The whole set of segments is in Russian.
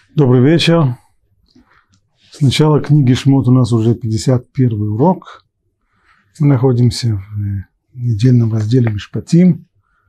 Добрый вечер. С начала книги Шмот у нас уже 51 урок. Мы находимся в недельном разделе Мишпатим.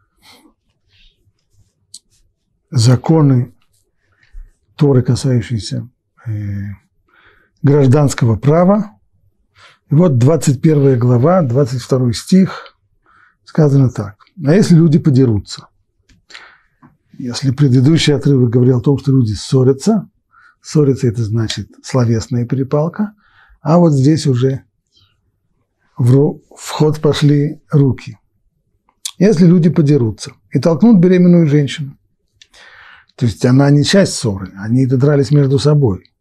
Законы Торы, касающиеся гражданского права. И вот 21 глава, 22 стих, сказано так. А если люди подерутся? Если предыдущий отрывок говорил о том, что люди ссорятся, это значит словесная перепалка, а вот здесь уже в ход пошли руки. Если люди подерутся и толкнут беременную женщину, то есть она не часть ссоры, они дрались между собой,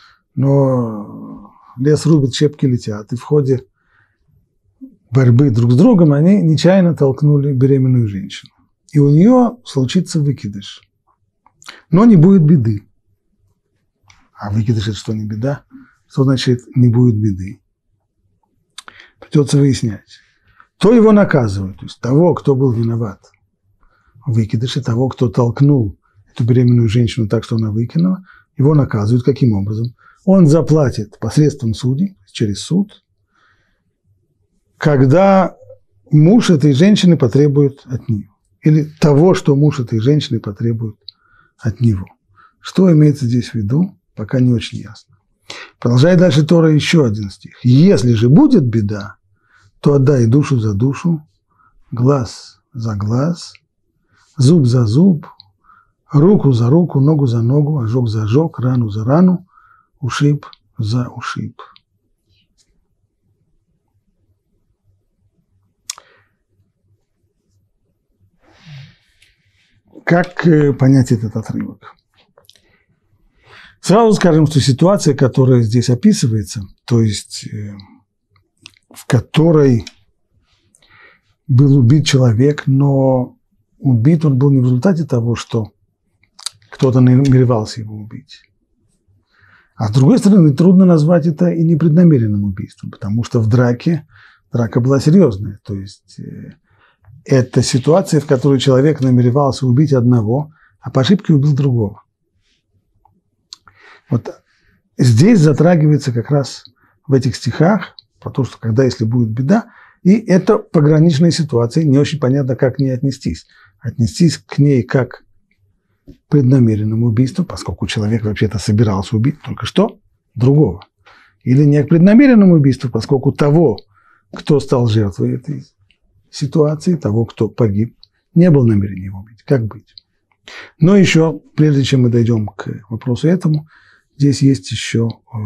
но лес рубит, щепки летят, и в ходе борьбы друг с другом они нечаянно толкнули беременную женщину. И у нее случится выкидыш. Но не будет беды. А выкидыш – это что, не беда? Что значит не будет беды? Придется выяснять. То его наказывают, то есть того, кто был виноват в выкидыше, того, кто толкнул эту беременную женщину так, что она выкинула, его наказывают. Каким образом? Он заплатит посредством судей, через суд, когда муж этой женщины потребует от нее. Или того, что муж этой женщины потребует от него. Что имеется здесь в виду, пока не очень ясно. Продолжает дальше Тора еще один стих. Если же будет беда, то отдай душу за душу, глаз за глаз, зуб за зуб, руку за руку, ногу за ногу, ожог за ожог, рану за рану, ушиб за ушиб. Как понять этот отрывок? Сразу скажем, что ситуация, которая здесь описывается, то есть в которой был убит человек, но убит он был не в результате того, что кто-то намеревался его убить. А с другой стороны, трудно назвать это и непреднамеренным убийством, потому что драка была серьезная. То есть это ситуация, в которой человек намеревался убить одного, а по ошибке убил другого. Вот здесь затрагивается как раз в этих стихах про то, что если будет беда, и это пограничная ситуация, не очень понятно, как к ней отнестись. Отнестись к ней как к преднамеренному убийству, поскольку человек вообще-то собирался убить только что другого. Или не к преднамеренному убийству, поскольку того, кто стал жертвой этой ситуации, того, кто погиб, не было намерения его убить. Как быть? Но еще, прежде чем мы дойдем к вопросу этому, здесь есть еще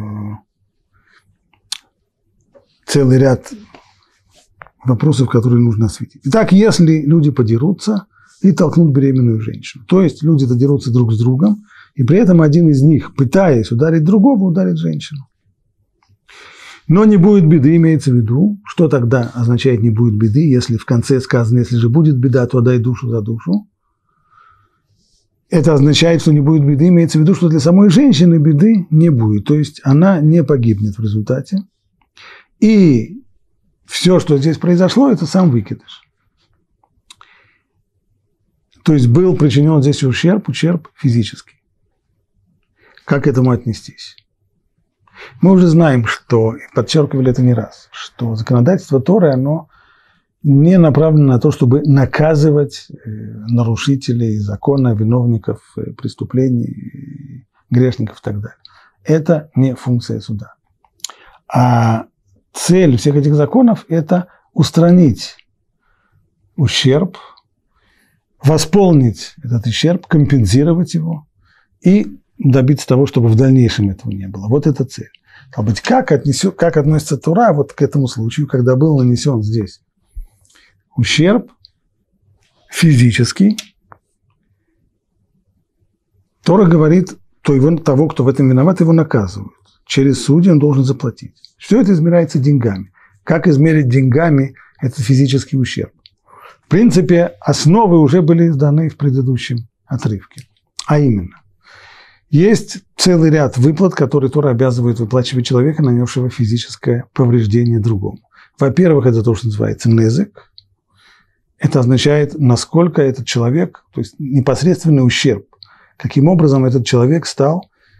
целый ряд вопросов, которые нужно осветить. Итак, если люди подерутся и толкнут беременную женщину, то есть люди дерутся друг с другом, и при этом один из них, пытаясь ударить другого, ударит женщину. Но не будет беды, имеется в виду. Что тогда означает не будет беды, если в конце сказано, если же будет беда, то отдай душу за душу? Это означает, что не будет беды, имеется в виду, что для самой женщины беды не будет. То есть она не погибнет в результате. И все, что здесь произошло, это сам выкидыш. То есть был причинен здесь ущерб физический. Как к этому отнестись? Мы уже знаем, что, подчеркивали это не раз, что законодательство Торы, оно не направлено на то, чтобы наказывать нарушителей закона, виновников преступлений, грешников и так далее. Это не функция суда. А цель всех этих законов – это устранить ущерб, восполнить этот ущерб, компенсировать его и добиться того, чтобы в дальнейшем этого не было. Вот это цель. А быть, как относится Тора вот к этому случаю, когда был нанесен здесь ущерб физический, Тора говорит, того, кто в этом виноват, его наказывают. Через судьи он должен заплатить. Все это измеряется деньгами. Как измерить деньгами этот физический ущерб? В принципе, основы уже были даны в предыдущем отрывке. А именно, есть целый ряд выплат, которые Тора обязывает выплачивать человека, нанесшего физическое повреждение другому. Во-первых, это то, что называется незек. Это означает, насколько этот человек, то есть непосредственный ущерб, каким образом этот человек стал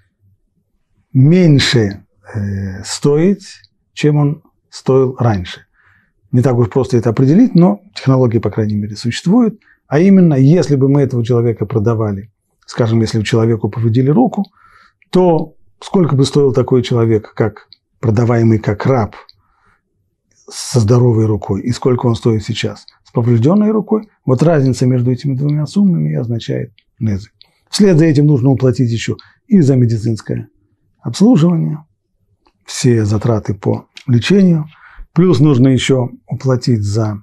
меньше стоить, чем он стоил раньше. Не так уж просто это определить, но технология, по крайней мере, существует. А именно, если бы мы этого человека продавали, скажем, если бы человеку повредили руку, то сколько бы стоил такой человек, как продаваемый как раб со здоровой рукой, и сколько он стоит сейчас с поврежденной рукой, вот разница между этими двумя суммами и означает незык. Вслед за этим нужно уплатить еще и за медицинское обслуживание, все затраты по лечению, плюс нужно еще уплатить за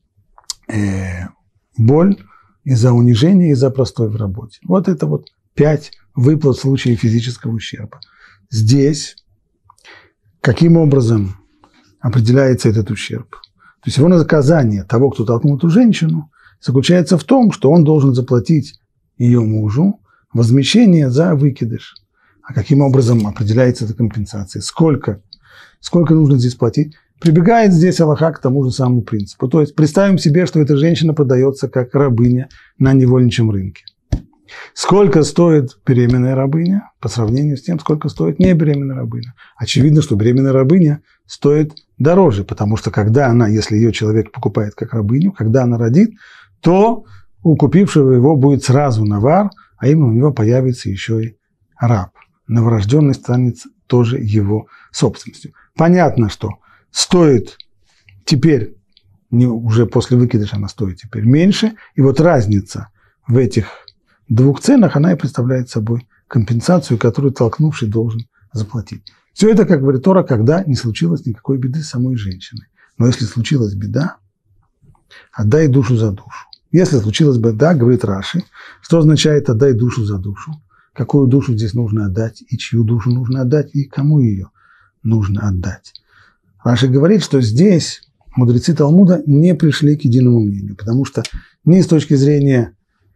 боль, и за унижение, и за простой в работе. Вот это вот 5 выплат в случае физического ущерба. Здесь каким образом определяется этот ущерб? То есть его наказание того, кто толкнул эту женщину, заключается в том, что он должен заплатить ее мужу возмещение за выкидыш. А каким образом определяется эта компенсация? Сколько нужно здесь платить? Прибегает здесь Аллаха к тому же самому принципу. То есть представим себе, что эта женщина продается как рабыня на невольничьем рынке. Сколько стоит беременная рабыня по сравнению с тем, сколько стоит небеременная рабыня? Очевидно, что беременная рабыня стоит дороже, потому что когда она, если ее человек покупает как рабыню, когда она родит, то у купившего его будет сразу навар, а именно у него появится еще и раб. Новорожденный станет тоже его собственностью. Понятно, что стоит теперь, уже после выкидыша она стоит теперь меньше, и вот разница в этих двух ценах, она и представляет собой компенсацию, которую толкнувший должен заплатить. Все это, как говорит Тора, когда не случилось никакой беды с самой женщиной. Но если случилась беда, отдай душу за душу. Если случилась беда, говорит Раши, что означает отдай душу за душу? Какую душу здесь нужно отдать, и чью душу нужно отдать, и кому ее нужно отдать? Раши говорит, что здесь мудрецы Талмуда не пришли к единому мнению, потому что ни с точки зрения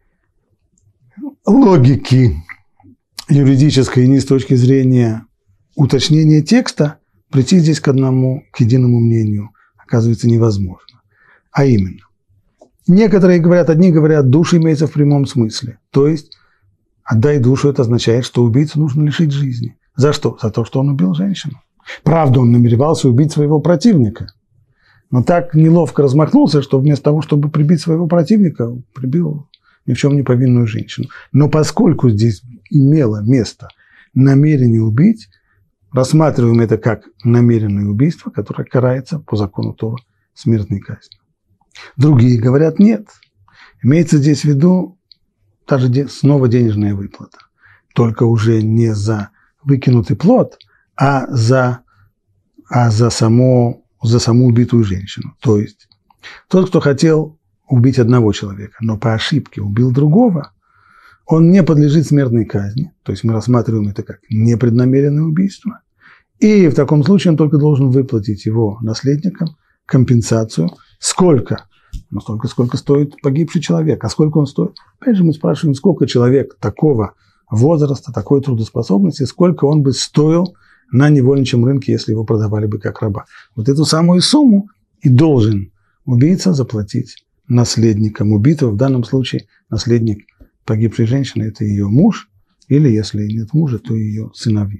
логики юридической, ни с точки зрения уточнения текста прийти здесь к единому мнению оказывается невозможно. А именно, одни говорят, душа имеется в прямом смысле, то есть отдай душу, это означает, что убийцу нужно лишить жизни. За что? За то, что он убил женщину. Правда, он намеревался убить своего противника, но так неловко размахнулся, что вместо того, чтобы прибить своего противника, прибил ни в чем не повинную женщину. Но поскольку здесь имело место намерение убить, рассматриваем это как намеренное убийство, которое карается по закону Тора смертной казнью. Другие говорят нет. Имеется здесь в виду даже снова денежная выплата, только уже не за выкинутый плод, а за саму убитую женщину. То есть тот, кто хотел убить одного человека, но по ошибке убил другого, он не подлежит смертной казни. То есть мы рассматриваем это как непреднамеренное убийство. И в таком случае он только должен выплатить его наследникам компенсацию. Сколько? Ну, столько, сколько стоит погибший человек. А сколько он стоит? Опять же мы спрашиваем, сколько человек такого возраста, такой трудоспособности, сколько он бы стоил на невольничьем рынке, если его продавали бы как раба. Вот эту самую сумму и должен убийца заплатить наследникам убитого. В данном случае наследник погибшей женщины – это ее муж, или если нет мужа, то ее сыновья.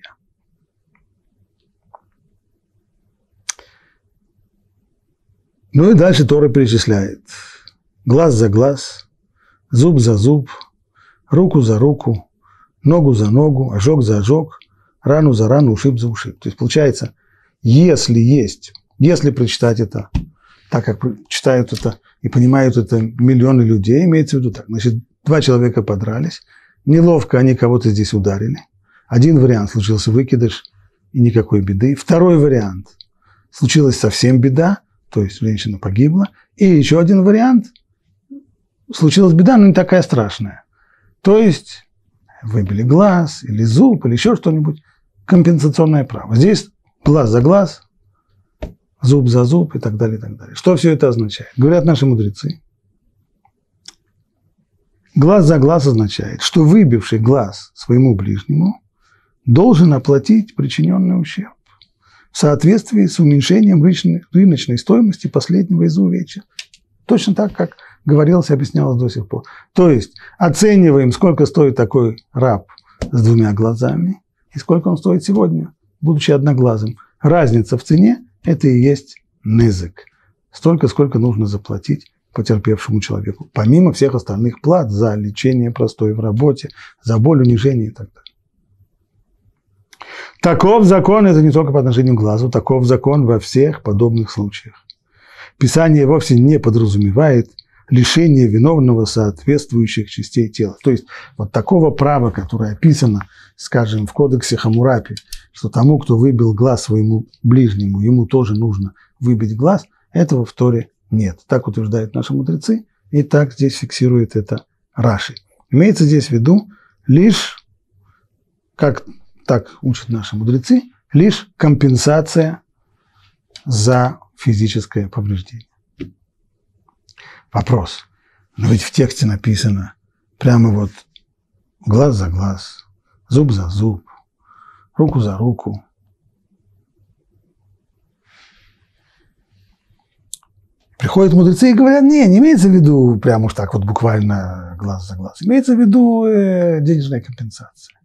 Ну и дальше Тора перечисляет. Глаз за глаз, зуб за зуб, руку за руку, ногу за ногу, ожог за ожог, рану за рану, ушиб за ушиб. То есть получается, если прочитать это, так как читают это и понимают это миллионы людей, имеется в виду так. Значит, два человека подрались, неловко они кого-то здесь ударили. Один вариант – случился выкидыш и никакой беды. Второй вариант – случилась совсем беда, то есть женщина погибла. И еще один вариант – случилась беда, но не такая страшная. То есть выбили глаз или зуб или еще что-нибудь, компенсационное право. Здесь глаз за глаз, зуб за зуб и так далее, и так далее. Что все это означает? Говорят наши мудрецы. Глаз за глаз означает, что выбивший глаз своему ближнему должен оплатить причиненный ущерб в соответствии с уменьшением рыночной стоимости последнего из увечья. Точно так, как говорилось и объяснялось до сих пор. То есть оцениваем, сколько стоит такой раб с двумя глазами, и сколько он стоит сегодня, будучи одноглазым. Разница в цене – это и есть незек. Столько, сколько нужно заплатить потерпевшему человеку, помимо всех остальных плат за лечение простое в работе, за боль, унижение и так далее. Таков закон, это не только по отношению к глазу, таков закон во всех подобных случаях. Писание вовсе не подразумевает лишение виновного соответствующих частей тела. То есть вот такого права, которое описано, скажем, в кодексе Хаммурапи, что тому, кто выбил глаз своему ближнему, ему тоже нужно выбить глаз, этого в Торе нет. Так утверждают наши мудрецы, и так здесь фиксирует это Раши. Имеется здесь в виду лишь, как так учат наши мудрецы, лишь компенсация за физическое повреждение. Вопрос. Но ведь в тексте написано прямо вот глаз за глаз, зуб за зуб, руку за руку. Приходят мудрецы и говорят, не имеется в виду прямо уж так вот буквально глаз за глаз. Имеется в виду денежная компенсация.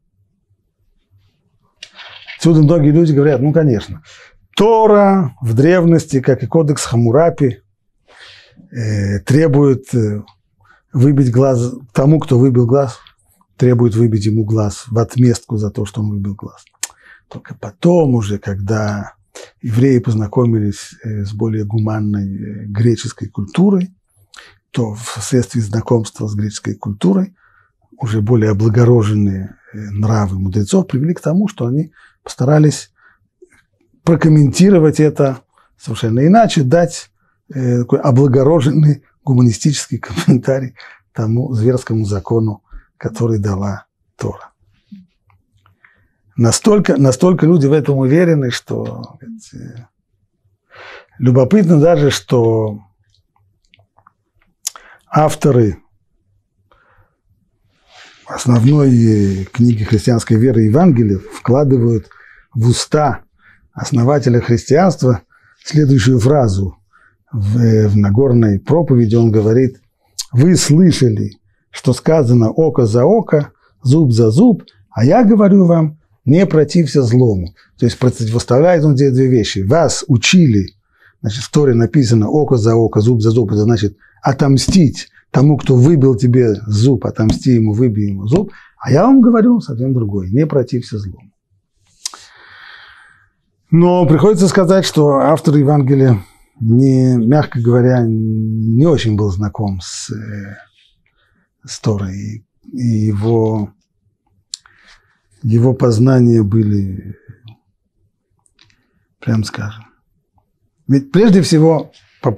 Отсюда многие люди говорят, ну, конечно, Тора в древности, как и кодекс Хаммурапи, требует выбить глаз тому, кто выбил глаз, требует выбить ему глаз в отместку за то, что он выбил глаз. Только потом уже, когда евреи познакомились с более гуманной греческой культурой, то вследствие знакомства с греческой культурой уже более облагороженные нравы мудрецов привели к тому, что они постарались прокомментировать это совершенно иначе, дать такой облагороженный гуманистический комментарий тому зверскому закону, который дала Тора. Настолько люди в этом уверены, что любопытно даже, что авторы основной книги христианской веры Евангелия вкладывают в уста основателя христианства следующую фразу. В Нагорной проповеди он говорит: вы слышали, что сказано око за око, зуб за зуб, а я говорю вам, не протився злому. То есть противоставляет он здесь две вещи. Вас учили, значит, в Торе написано око за око, зуб за зуб, это значит отомстить тому, кто выбил тебе зуб, отомсти ему, выбей ему зуб, а я вам говорю совсем другое, не протився злому. Но приходится сказать, что автор Евангелия, мягко говоря, не очень был знаком с Торой, и его познания были, прям скажем. Ведь прежде всего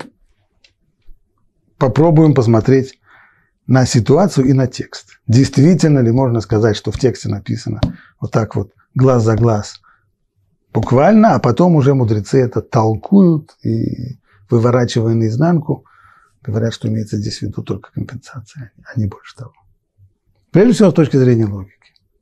попробуем посмотреть на ситуацию и на текст. Действительно ли можно сказать, что в тексте написано вот так вот, глаз за глаз, буквально, а потом уже мудрецы это толкуют и, выворачивая наизнанку, говорят, что имеется здесь в виду только компенсация, а не больше того. Прежде всего, с точки зрения логики.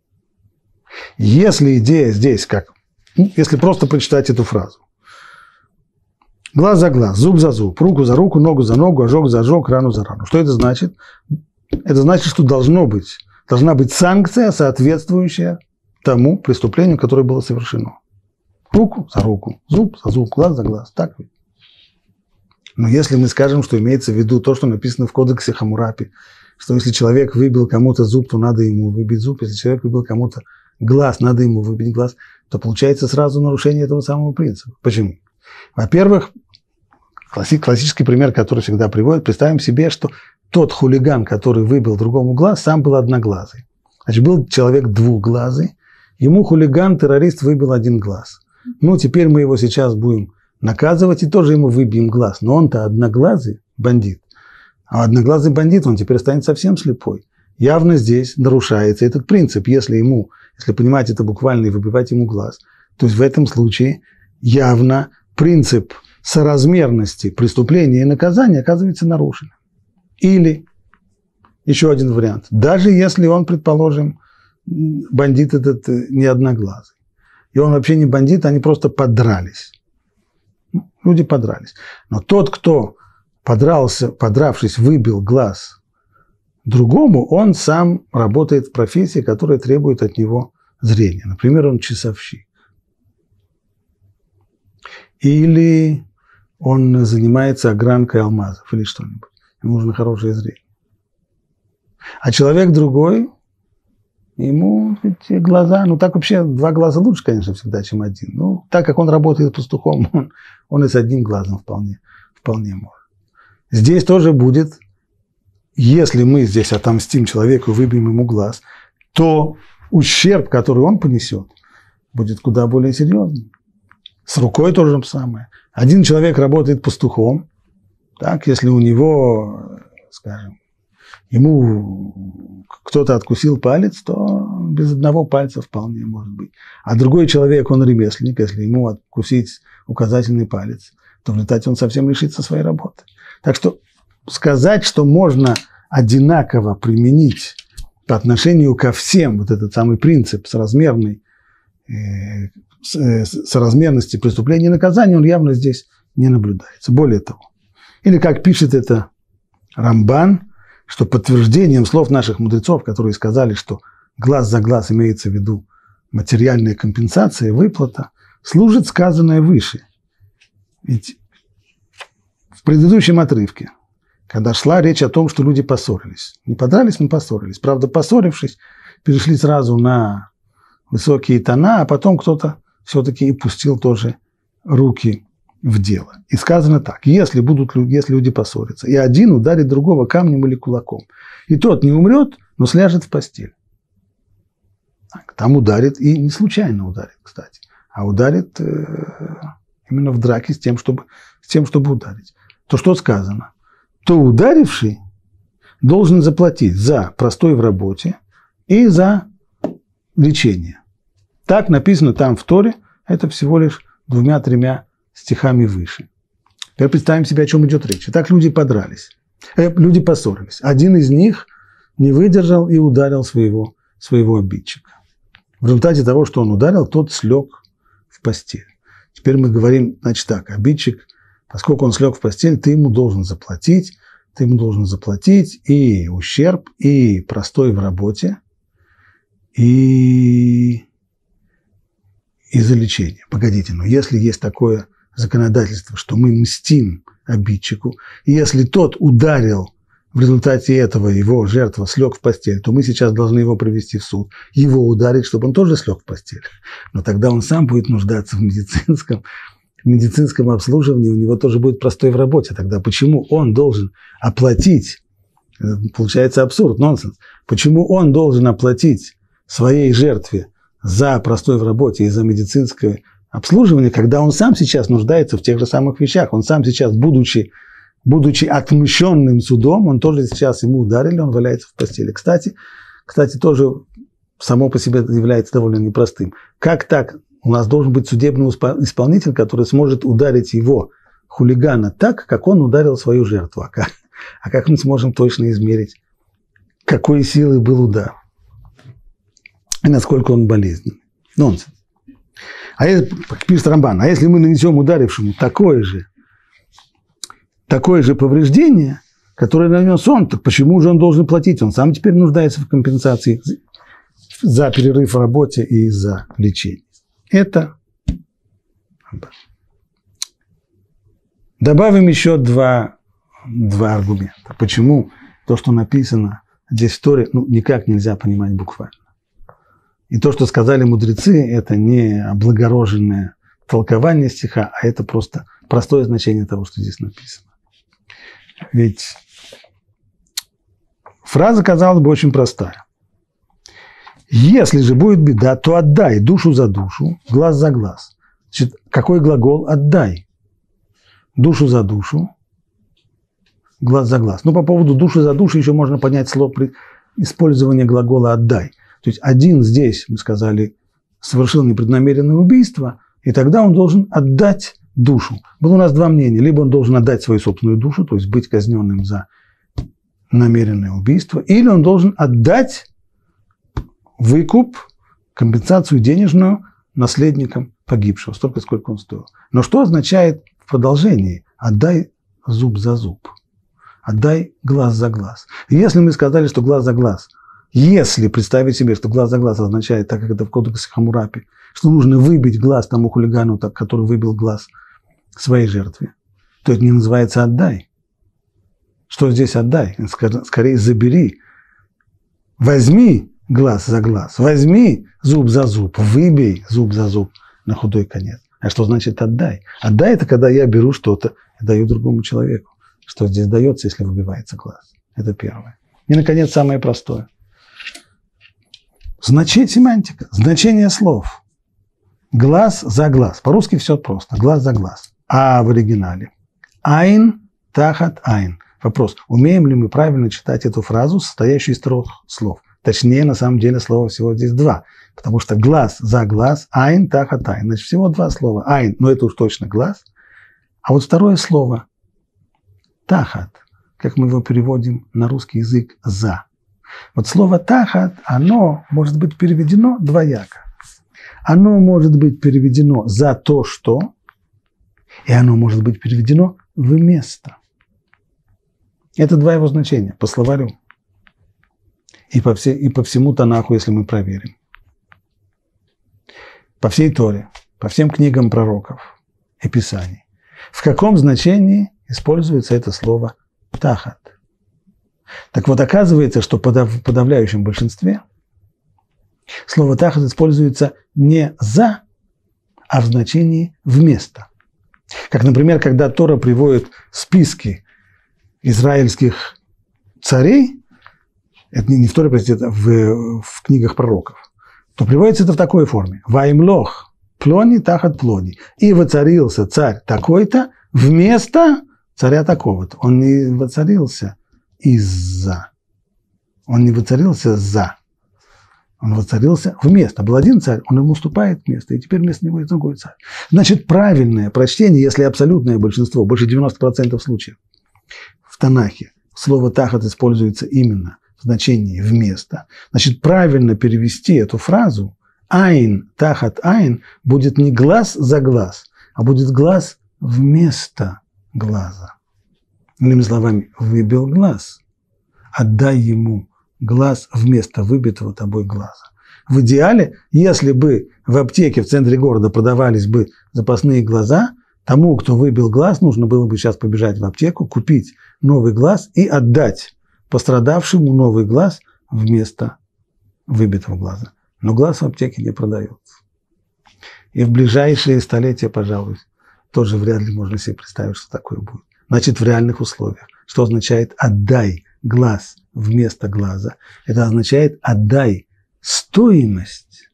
Если идея здесь как, если просто прочитать эту фразу. Глаз за глаз, зуб за зуб, руку за руку, ногу за ногу, ожог за ожог, рану за рану. Что это значит? Это значит, что должна быть санкция, соответствующая тому преступлению, которое было совершено. Руку за руку, зуб за зуб, глаз за глаз. Так ведь? Но если мы скажем, что имеется в виду то, что написано в кодексе Хаммурапи, что если человек выбил кому-то зуб, то надо ему выбить зуб, если человек выбил кому-то глаз, надо ему выбить глаз, то получается сразу нарушение этого самого принципа. Почему? Во-первых, классический пример, который всегда приводит, представим себе, что тот хулиган, который выбил другому глаз, сам был одноглазый. Значит, был человек двухглазый, ему хулиган-террорист выбил один глаз. Ну, теперь мы его сейчас будем наказывать и тоже ему выбьем глаз. Но он-то одноглазый бандит. А одноглазый бандит, он теперь станет совсем слепой. Явно здесь нарушается этот принцип. Если понимать это буквально и выбивать ему глаз, то есть в этом случае явно принцип соразмерности преступления и наказания оказывается нарушен. Или еще один вариант. Даже если он, предположим, бандит этот не одноглазый. И он вообще не бандит, они просто подрались. Люди подрались. Но тот, кто подравшись, выбил глаз другому, он сам работает в профессии, которая требует от него зрения. Например, он часовщик. Или он занимается огранкой алмазов или что-нибудь. Ему нужно хорошее зрение. А человек другой, ему эти глаза, ну так вообще 2 глаза лучше, конечно, всегда, чем 1. Ну, так как он работает пастухом, он и с 1 глазом вполне может. Здесь тоже будет, если мы здесь отомстим человеку, выбьем ему глаз, то ущерб, который он понесет, будет куда более серьезным. С рукой то же самое. 1 человек работает пастухом, так, если у него, скажем, ему кто-то откусил палец, то без 1 пальца вполне может быть. А другой человек, он ремесленник, если ему откусить указательный палец, то в результате он совсем лишится своей работы. Так что сказать, что можно одинаково применить по отношению ко всем вот этот самый принцип соразмерности преступления и наказания, он явно здесь не наблюдается. Более того, или как пишет это Рамбан, что подтверждением слов наших мудрецов, которые сказали, что глаз за глаз имеется в виду материальная компенсация, выплата, служит сказанное выше. Ведь в предыдущем отрывке, когда шла речь о том, что люди поссорились, не подрались, но поссорились. Правда, поссорившись, перешли сразу на высокие тона, а потом кто-то все-таки и пустил тоже руки в дело. И сказано так: если люди поссорятся, и один ударит другого камнем или кулаком, и тот не умрет, но сляжет в постель. Там ударит, и не случайно ударит, кстати, а ударит именно в драке с тем, чтобы ударить. То что сказано? То ударивший должен заплатить за простой в работе и за лечение. Так написано там в Торе, это всего лишь 2-3 стихами выше. Теперь представим себе, о чем идет речь. Итак, люди люди поссорились. Один из них не выдержал и ударил своего обидчика. В результате того, что он ударил, тот слег в постель. Теперь мы говорим, значит так, обидчик, поскольку он слег в постель, ты ему должен заплатить и ущерб, и простой в работе, и за лечение. Погодите, но если есть такое законодательство, что мы мстим обидчику, и если тот ударил, в результате этого его жертва слег в постель, то мы сейчас должны его привести в суд, его ударить, чтобы он тоже слег в постель. Но тогда он сам будет нуждаться в медицинском обслуживании, у него тоже будет простой в работе. Тогда почему он должен оплатить, получается абсурд, нонсенс, почему он должен оплатить своей жертве за простой в работе и за медицинское обслуживание, когда он сам сейчас нуждается в тех же самых вещах, он сам сейчас, будучи отмщенным судом, он тоже сейчас ему ударили, он валяется в постели. Кстати, тоже само по себе является довольно непростым. Как так? У нас должен быть судебный исполнитель, который сможет ударить его, хулигана, так, как он ударил свою жертву. А как мы сможем точно измерить, какой силы был удар и насколько он болезненный? Нонсенс. Как пишет Рамбан, а если мы нанесем ударившему такое же повреждение, которое нанес он, то почему же он должен платить? Он сам теперь нуждается в компенсации за перерыв в работе и за лечение. Это добавим еще два аргумента. Почему то, что написано здесь в Торе, никак нельзя понимать буквально. И то, что сказали мудрецы, это не облагороженное толкование стиха, а это просто простое значение того, что здесь написано. Ведь фраза, казалось бы, очень простая. Если же будет беда, то отдай душу за душу, глаз за глаз. Значит, какой глагол? Отдай. Душу за душу, глаз за глаз. По поводу души за душу еще можно понять слово при использовании глагола «отдай». То есть один здесь, мы сказали, совершил непреднамеренное убийство, и тогда он должен отдать душу. Было у нас 2 мнения. Либо он должен отдать свою собственную душу, то есть быть казненным за намеренное убийство, или он должен отдать выкуп, компенсацию денежную наследникам погибшего, столько, сколько он стоил. Но что означает в продолжении «отдай зуб за зуб», «отдай глаз за глаз»? И если мы сказали, что глаз за глаз Если представить себе, что глаз за глаз означает, так как это в кодексе Хаммурапи, что нужно выбить глаз тому хулигану, который выбил глаз своей жертве, то это не называется «отдай». Что здесь «отдай»? Скорее забери. Возьми глаз за глаз, возьми зуб за зуб, выбей зуб за зуб на худой конец. А что значит «отдай»? «Отдай» – это когда я беру что-то и даю другому человеку. Что здесь дается, если выбивается глаз? Это первое. И, наконец, самое простое. Семантика, значение слов. Глаз за глаз. По-русски все просто. Глаз за глаз. А в оригинале? Айн тахат айн. Вопрос. Умеем ли мы правильно читать эту фразу, состоящую из 3 слов? Точнее, на самом деле, слова всего здесь 2. Потому что глаз за глаз, айн тахат айн. Значит, всего 2 слова. Айн, но это уж точно глаз. А вот второе слово тахат, как мы его переводим на русский язык, за. Вот слово «тахат», оно может быть переведено двояко. Оно может быть переведено «за то, что», и оно может быть переведено «вместо». Это 2 его значения по словарю. И по всему Танаху, если мы проверим. По всей Торе, по всем книгам пророков и Писаний. В каком значении используется это слово «тахат»? Так вот, оказывается, что в подавляющем большинстве слово «тахат» используется не «за», а в значении «вместо». Как, например, когда Тора приводит списки израильских царей, это не в Торе, простите, это в книгах пророков, то приводится это в такой форме. «Ваимлох плони тахат плони». И воцарился царь такой-то вместо царя такого-то. Он не воцарился из-за. Он не воцарился за. Он воцарился вместо. Был один царь, он ему уступает место, и теперь вместо него есть другой царь. Значит, правильное прочтение, если абсолютное большинство, больше 90% случаев в Танахе, слово «тахат» используется именно в значении «вместо», значит, правильно перевести эту фразу «айн тахат айн» будет не глаз за глаз, а будет глаз вместо глаза. Иными словами, выбил глаз, отдай ему глаз вместо выбитого тобой глаза. В идеале, если бы в аптеке в центре города продавались бы запасные глаза, тому, кто выбил глаз, нужно было бы сейчас побежать в аптеку, купить новый глаз и отдать пострадавшему новый глаз вместо выбитого глаза. Но глаз в аптеке не продается. И в ближайшие столетия, пожалуй, тоже вряд ли можно себе представить, что такое будет. Значит, в реальных условиях. Что означает «отдай глаз вместо глаза»? Это означает «отдай стоимость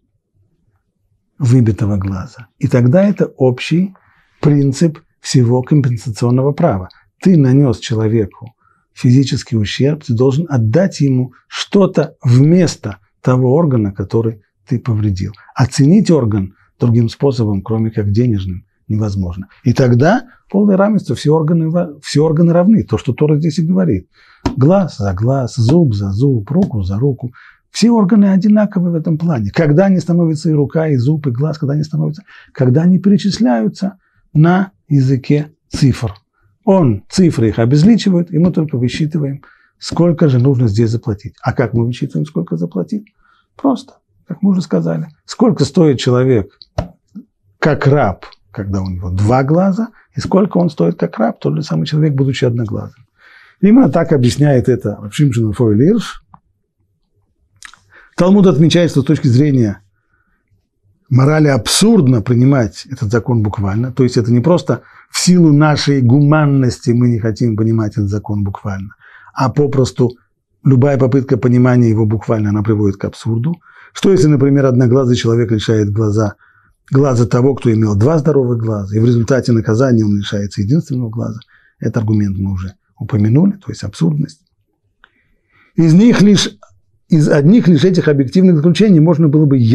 выбитого глаза». И тогда это общий принцип всего компенсационного права. Ты нанес человеку физический ущерб, ты должен отдать ему что-то вместо того органа, который ты повредил. Оценить орган другим способом, кроме как денежным, невозможно. И тогда полное равенство, все органы равны. То, что Тора здесь и говорит. Глаз за глаз, зуб за зуб, руку за руку. Все органы одинаковы в этом плане. Когда они становятся и рука, и зуб, и глаз, когда они становятся, когда они перечисляются на языке цифр. Цифры их обезличивает, и мы только высчитываем, сколько же нужно здесь заплатить. А как мы высчитываем, сколько заплатить? Просто, как мы уже сказали. Сколько стоит человек как раб, когда у него 2 глаза, и сколько он стоит как раб, тот же самый человек, будучи одноглазым. Именно так объясняет это Рав Шимшон Рафаэль Ирш. Талмуд отмечает, что с точки зрения морали абсурдно принимать этот закон буквально. То есть это не просто в силу нашей гуманности мы не хотим понимать этот закон буквально, а попросту любая попытка понимания его буквально, она приводит к абсурду. Что если, например, одноглазый человек лишает глаза того, кто имел 2 здоровых глаза, и в результате наказания он лишается единственного глаза? Этот аргумент мы уже упомянули, то есть абсурдность. Из одних лишь этих объективных заключений можно было бы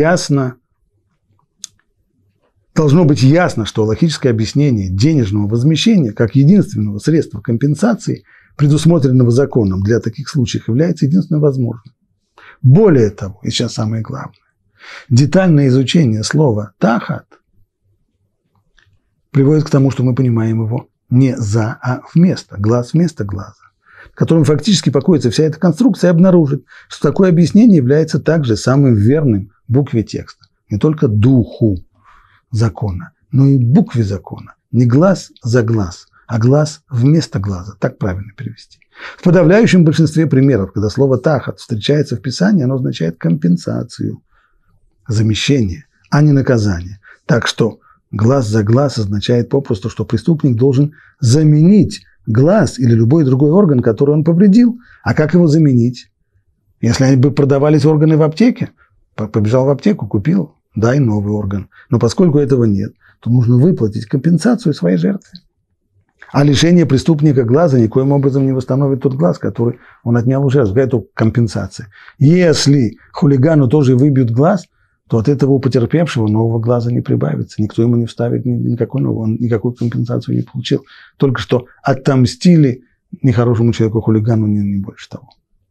должно быть ясно, что логическое объяснение денежного возмещения как единственного средства компенсации, предусмотренного законом для таких случаев, является единственно возможным. Более того, и сейчас самое главное, детальное изучение слова «тахат» приводит к тому, что мы понимаем его не «за», а вместо, глаз вместо глаза. котором фактически покоится вся эта конструкция, обнаружит, что такое объяснение является также самым верным букве текста. Не только духу закона, но и букве закона. Не глаз за глаз, а глаз вместо глаза. Так правильно перевести. В подавляющем большинстве примеров, когда слово «тахат» встречается в Писании, оно означает компенсацию, замещение, а не наказание. Так что глаз за глаз означает попросту, что преступник должен заменить глаз или любой другой орган, который он повредил. А как его заменить? Если они бы продавались органы в аптеке, побежал в аптеку, купил, дай новый орган. Но поскольку этого нет, то нужно выплатить компенсацию своей жертве. А лишение преступника глаза никоим образом не восстановит тот глаз, который он отнял у жертвы. Какая-то компенсация. Если хулигану тоже выбьют глаз, то от этого у потерпевшего нового глаза не прибавится. Никто ему не вставит никакой нового, он никакую компенсацию не получил. Только что отомстили нехорошему человеку, хулигану, не больше того.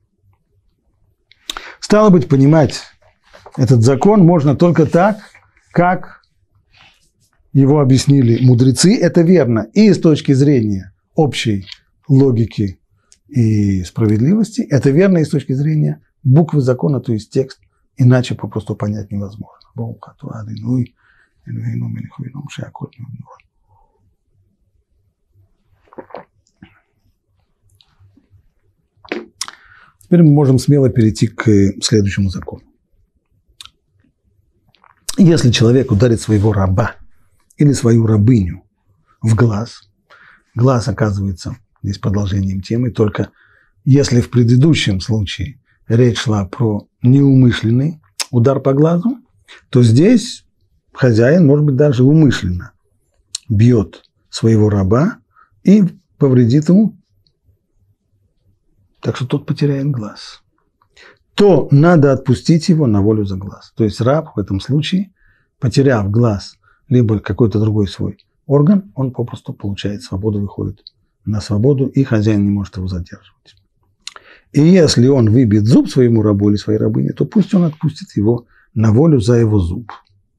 Стало быть, понимать этот закон можно только так, как его объяснили мудрецы. Это верно и с точки зрения общей логики и справедливости, это верно и с точки зрения буквы закона, то есть текст. Иначе попросту понять невозможно. Теперь мы можем смело перейти к следующему закону. Если человек ударит своего раба или свою рабыню в глаз, глаз оказывается здесь продолжением темы, только если в предыдущем случае речь шла про неумышленный удар по глазу, то здесь хозяин, может быть, даже умышленно бьет своего раба и повредит ему, так что тот потеряет глаз. То надо отпустить его на волю за глаз. То есть раб в этом случае, потеряв глаз, либо какой-то другой свой орган, он попросту получает свободу, выходит на свободу, и хозяин не может его задерживать. И если он выбьет зуб своему рабу или своей рабыне, то пусть он отпустит его на волю за его зуб.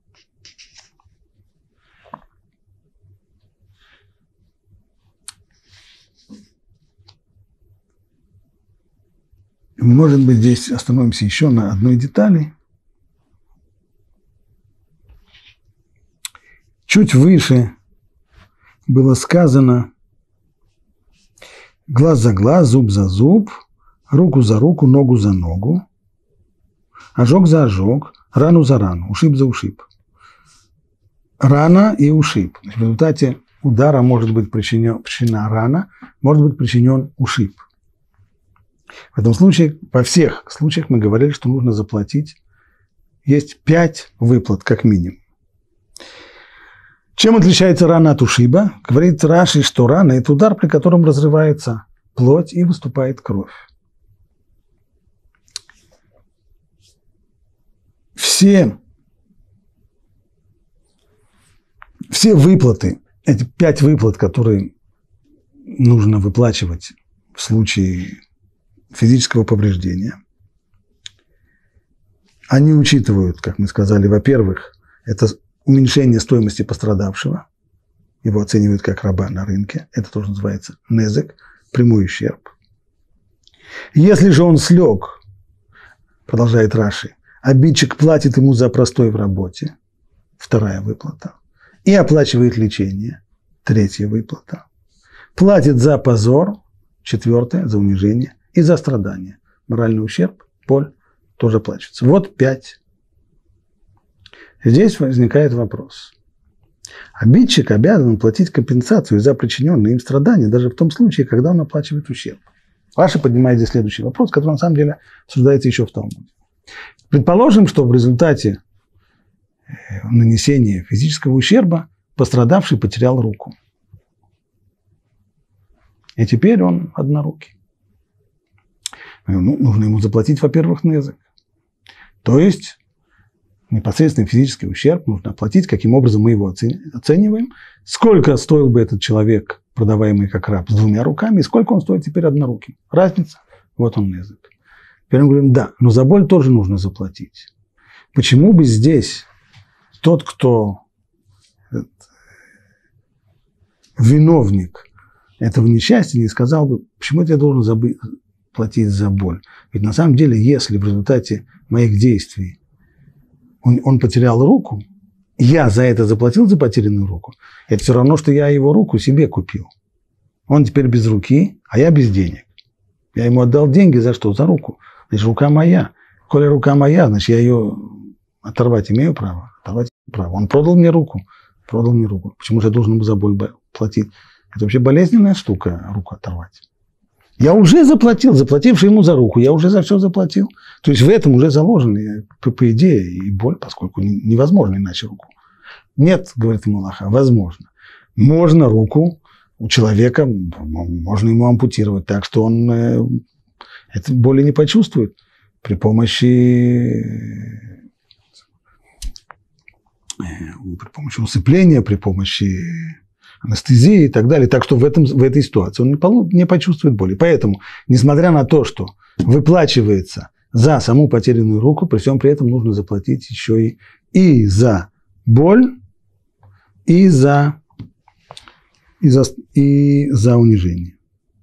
Может быть, здесь остановимся еще на одной детали. Чуть выше было сказано глаз за глаз, зуб за зуб, руку за руку, ногу за ногу, ожог за ожог, рану за рану, ушиб за ушиб. Рана и ушиб. В результате удара может быть причинена рана, может быть причинен ушиб. В этом случае, во всех случаях мы говорили, что нужно заплатить. Есть 5 выплат, как минимум. Чем отличается рана от ушиба? Говорит Раши, что рана – это удар, при котором разрывается плоть и выступает кровь. Все выплаты, эти 5 выплат, которые нужно выплачивать в случае физического повреждения, они учитывают, как мы сказали, во-первых, это уменьшение стоимости пострадавшего, его оценивают как раба на рынке, это тоже называется незек, прямой ущерб. Если же он слег, продолжает Раши, обидчик платит ему за простой в работе, 2 выплата, и оплачивает лечение, 3 выплата, платит за позор, 4 за унижение, и за страдания. Моральный ущерб, боль тоже оплачивается. Вот 5. Здесь возникает вопрос. Обидчик обязан платить компенсацию за причиненные им страдания, даже в том случае, когда он оплачивает ущерб. Раши поднимает здесь следующий вопрос, который на самом деле обсуждается еще в Талмуде. Предположим, что в результате нанесения физического ущерба пострадавший потерял руку. И теперь он однорукий. Нужно ему заплатить, во-первых, незек. То есть непосредственный физический ущерб нужно оплатить. Каким образом мы его оцениваем? Сколько стоил бы этот человек, продаваемый как раб, с 2 руками, и сколько он стоит теперь одноруким? Разница. Вот он незек. Теперь мы говорим, да, но за боль тоже нужно заплатить. Почему бы здесь тот, кто виновник этого несчастья, не сказал бы, почему я должен платить за боль. Ведь на самом деле, если в результате моих действий он потерял руку, я за это заплатил за потерянную руку, это все равно, что я его руку себе купил. Он теперь без руки, а я без денег. Я ему отдал деньги за что? За руку. Значит, рука моя. Коли рука моя, значит, я ее оторвать имею право. Он продал мне руку. Почему же я должен ему за боль платить? Это вообще болезненная штука, руку оторвать. Я уже заплатил, заплативший ему за руку, я уже за все заплатил. То есть в этом уже заложена, по идее, и боль, поскольку невозможно иначе руку. Нет, говорит ему Аллаха, возможно. Можно руку у человека, можно ему ампутировать так, что он это боли не почувствует при помощи усыпления, при помощи анестезии и так далее. Так что в этой ситуации он не почувствует боли. Поэтому, несмотря на то, что выплачивается за саму потерянную руку, при всем при этом нужно заплатить еще и за боль, и за унижение.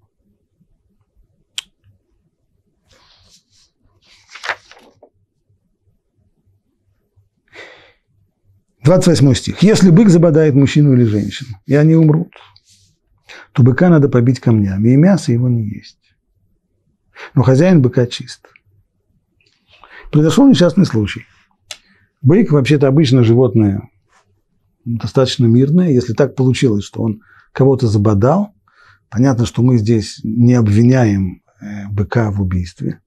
Двадцать 28 стих. Если бык забодает мужчину или женщину, и они умрут, то быка надо побить камнями, и мясо его не есть. Но хозяин быка чист. Произошел несчастный случай. Бык вообще-то обычно животное достаточно мирное. Если так получилось, что он кого-то забодал, понятно, что мы здесь не обвиняем быка в убийстве.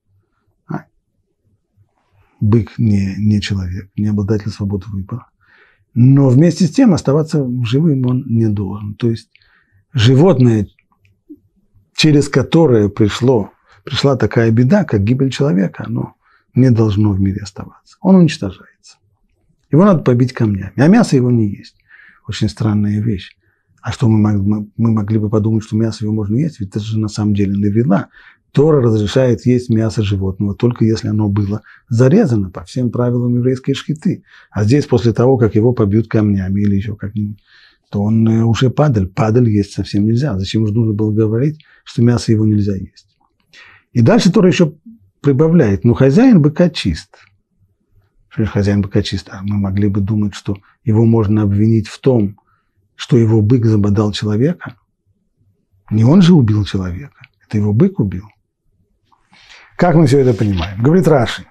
Бык не человек, не обладатель свободы выбора. Но вместе с тем оставаться живым он не должен. То есть животное, через которое пришла такая беда, как гибель человека, оно не должно в мире оставаться. Он уничтожается. Его надо побить камнями, а мясо его не есть. Очень странная вещь. А что мы могли бы подумать, что мясо его можно есть? Ведь это же на самом деле навела. Тора разрешает есть мясо животного, только если оно было зарезано по всем правилам еврейской шхиты. А здесь, после того, как его побьют камнями или еще как-нибудь, то он уже падаль. Падаль есть совсем нельзя. Зачем же нужно было говорить, что мясо его нельзя есть? И дальше Тора еще прибавляет, но хозяин быка чист. Что же хозяин быка чист? А мы могли бы думать, что его можно обвинить в том, что его бык забодал человека. Не он же убил человека, это его бык убил. Как мы все это понимаем? Говорит Раши.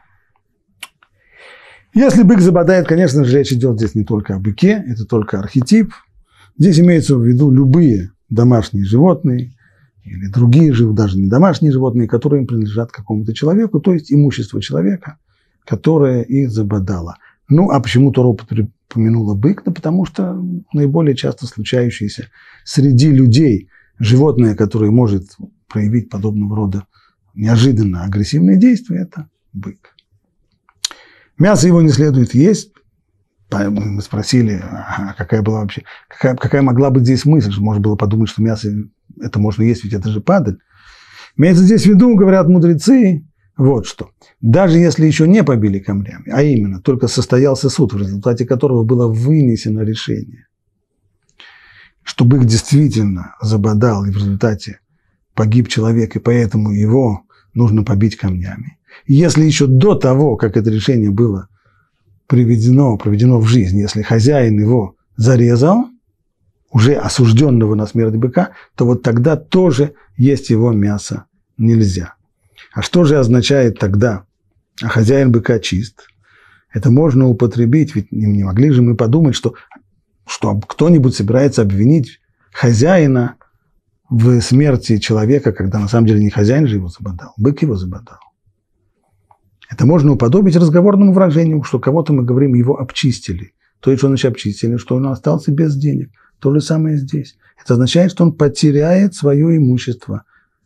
Если бык забодает, конечно же, речь идет здесь не только о быке, это только архетип. Здесь имеются в виду любые домашние животные или другие, даже не домашние животные, которые принадлежат какому-то человеку, то есть имущество человека, которое их забодало. Ну, а почему Тора упомянула бык? Да потому что наиболее часто случающееся среди людей животное, которое может проявить подобного рода неожиданно агрессивные действия, это бык. Мясо его не следует есть. Мы спросили, какая могла быть здесь мысль, что можно было подумать, что мясо это можно есть, ведь это же падаль. Имеется здесь в виду, говорят мудрецы, вот что. Даже если еще не побили камнями, а именно только состоялся суд, в результате которого было вынесено решение, что бык действительно забодал, и в результате погиб человек, и поэтому его нужно побить камнями. И если еще до того, как это решение было проведено в жизнь, если хозяин его зарезал, уже осужденного на смерть быка, то вот тогда тоже есть его мясо нельзя. А что же означает тогда, а хозяин быка чист? Это можно употребить, ведь не могли же мы подумать, что кто-нибудь собирается обвинить хозяина в смерти человека, когда на самом деле не хозяин же его забодал, бык его забодал. Это можно уподобить разговорному выражению, что кого-то, мы говорим, его обчистили. То есть, что значит обчистили, что он остался без денег. То же самое здесь. Это означает, что он потеряет свое имущество,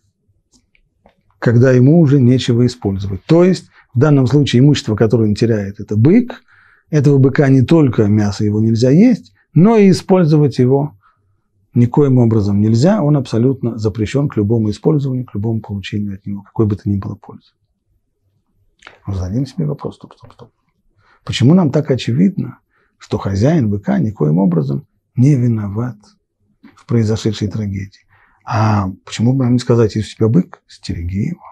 когда ему уже нечего использовать. То есть, в данном случае имущество, которое он теряет, это бык. Этого быка не только мясо его нельзя есть, но и использовать его никоим образом нельзя. Он абсолютно запрещен к любому использованию, к любому получению от него, какой бы то ни было пользы. Но зададим себе вопрос, стоп. Почему нам так очевидно, что хозяин быка никоим образом не виноват в произошедшей трагедии? А почему бы нам не сказать, если у тебя бык, стереги его.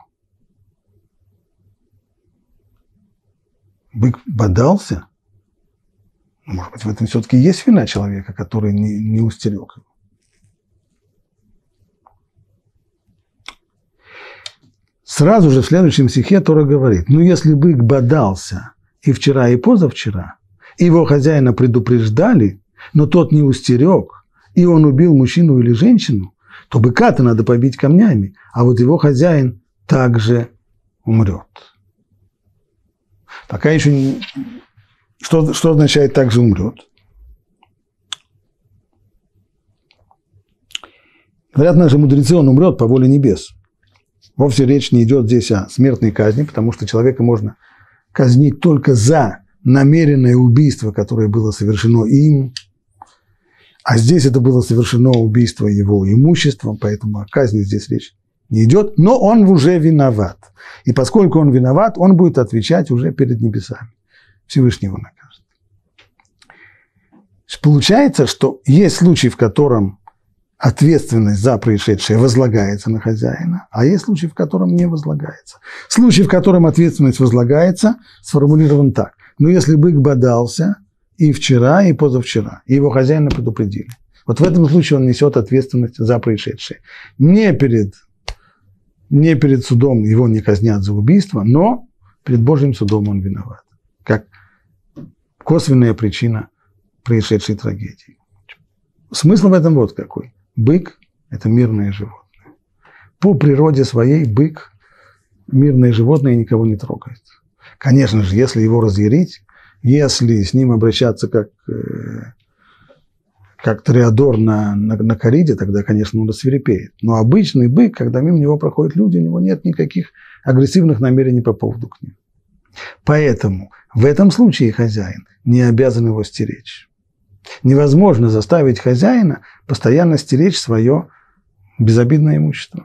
Бык бодался. Может быть, в этом все-таки есть вина человека, который не устерег его. Сразу же в следующем стихе Тора говорит: ну, если бык бодался и вчера, и позавчера, и его хозяина предупреждали, но тот не устерег, и он убил мужчину или женщину, то быка-то надо побить камнями, а вот его хозяин также умрет. Пока еще не... Что означает «также умрет»? Говорят наши мудрецы, он умрет по воле небес. Вовсе речь не идет здесь о смертной казни, потому что человека можно казнить только за намеренное убийство, которое было совершено им. А здесь это было совершено убийство его имуществом, поэтому о казни здесь речь не идет. Но он уже виноват. И поскольку он виноват, он будет отвечать уже перед небесами. Всевышний его накажет. Получается, что есть случай, в котором ответственность за происшедшее возлагается на хозяина, а есть случай, в котором не возлагается. Случай, в котором ответственность возлагается, сформулирован так. Но если бык бодался и вчера, и позавчера, и его хозяина предупредили, вот в этом случае он несет ответственность за происшедшее. Не перед судом его не казнят за убийство, но перед Божьим судом он виноват. Как косвенная причина происшедшей трагедии. Смысл в этом вот какой. Бык – это мирное животное. По природе своей бык – мирное животное и никого не трогает. Конечно же, если его разъярить, если с ним обращаться как тореадор на кориде, тогда, конечно, он рассвирепеет. Но обычный бык, когда мимо него проходят люди, у него нет никаких агрессивных намерений по поводу к ним. Поэтому в этом случае хозяин не обязан его стеречь. Невозможно заставить хозяина постоянно стеречь свое безобидное имущество.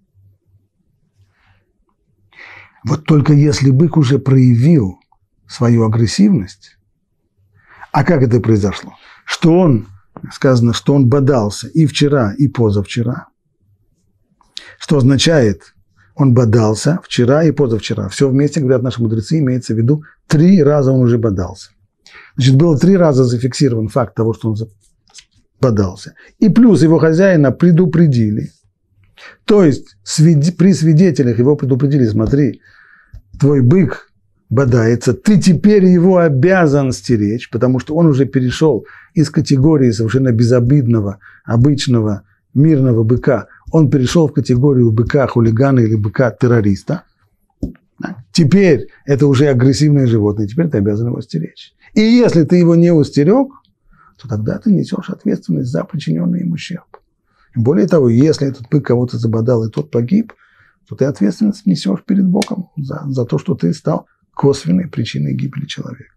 Вот только если бык уже проявил свою агрессивность, а как это произошло? Сказано, что он бодался и вчера, и позавчера. Что означает, он бодался вчера и позавчера. Все вместе, говорят наши мудрецы, имеется в виду 3 раза он уже бодался. Значит, было 3 раза зафиксирован факт того, что он бодался. И плюс его хозяина предупредили. То есть при свидетелях его предупредили: смотри, твой бык бодается, ты теперь его обязан стеречь, потому что он уже перешел из категории совершенно безобидного, обычного, мирного быка. Он перешел в категорию быка-хулигана или быка-террориста. Теперь это уже агрессивное животное, теперь ты обязан его стеречь. И если ты его не устерег, то тогда ты несешь ответственность за причиненный им ущерб. И более того, если этот бык кого-то забодал и тот погиб, то ты ответственность несешь перед Богом за то, что ты стал косвенной причиной гибели человека.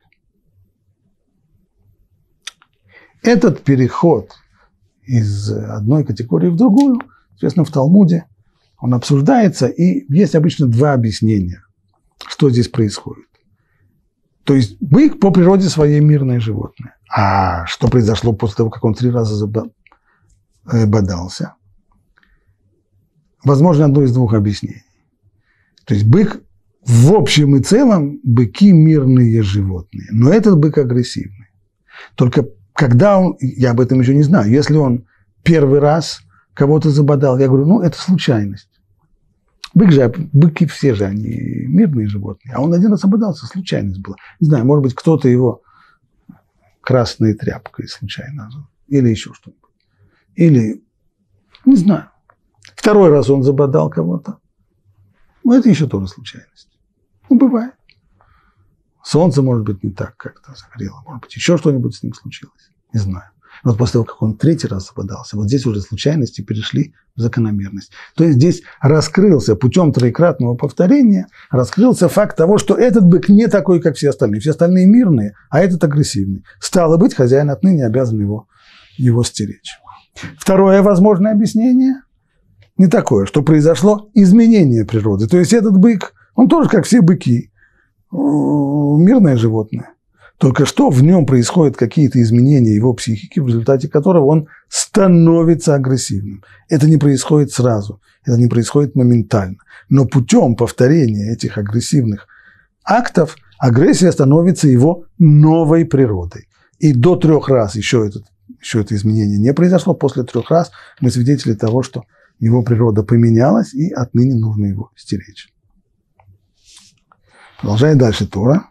Этот переход из одной категории в другую, соответственно, в Талмуде он обсуждается, и есть обычно 2 объяснения, что здесь происходит. То есть бык по природе своей мирное животное. А что произошло после того, как он 3 раза бодался? Возможно, одно из 2 объяснений. То есть бык в общем и целом быки мирные животные, но этот бык агрессивный. Только когда он, я об этом еще не знаю, если он первый раз кого-то забодал, я говорю, это случайность. Быки все же, они мирные животные, а он 1 раз ободался, случайность была. Не знаю, может быть, кто-то его красной тряпкой случайно, или еще что-нибудь. Или, не знаю, 2 раз он забодал кого-то. Это еще тоже случайность. Бывает. Солнце, может быть, не так как-то загорело, может быть, еще что-нибудь с ним случилось. Не знаю. Но вот после того, как он 3 раз забодался, вот здесь уже случайности перешли в закономерность. То есть здесь раскрылся путем 3-кратного повторения, раскрылся факт того, что этот бык не такой, как все остальные. Все остальные мирные, а этот агрессивный. Стало быть, хозяин отныне обязан его стеречь. Второе возможное объяснение не такое, что произошло изменение природы. То есть этот бык, он тоже, как все быки, мирное животное. Только что в нем происходят какие-то изменения его психики, в результате которого он становится агрессивным. Это не происходит сразу, это не происходит моментально. Но путем повторения этих агрессивных актов агрессия становится его новой природой. И до 3 раз еще это изменение не произошло. После 3 раз мы свидетели того, что его природа поменялась, и отныне нужно его стеречь. Продолжает дальше Тора.